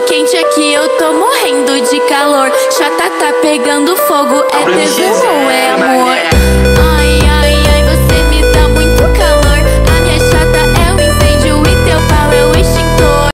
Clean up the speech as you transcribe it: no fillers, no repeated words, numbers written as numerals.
quente aqui, eu tô morrendo de calor. Chata tá pegando fogo, é tesão ou é amor?